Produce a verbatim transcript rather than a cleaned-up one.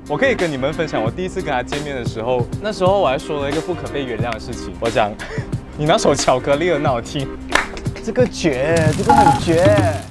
我可以跟你们分享我第一次跟他见面的时候，那时候我还说了一个不可被原谅的事情，我讲，你那首巧克力很好听， 这个绝，这个很绝。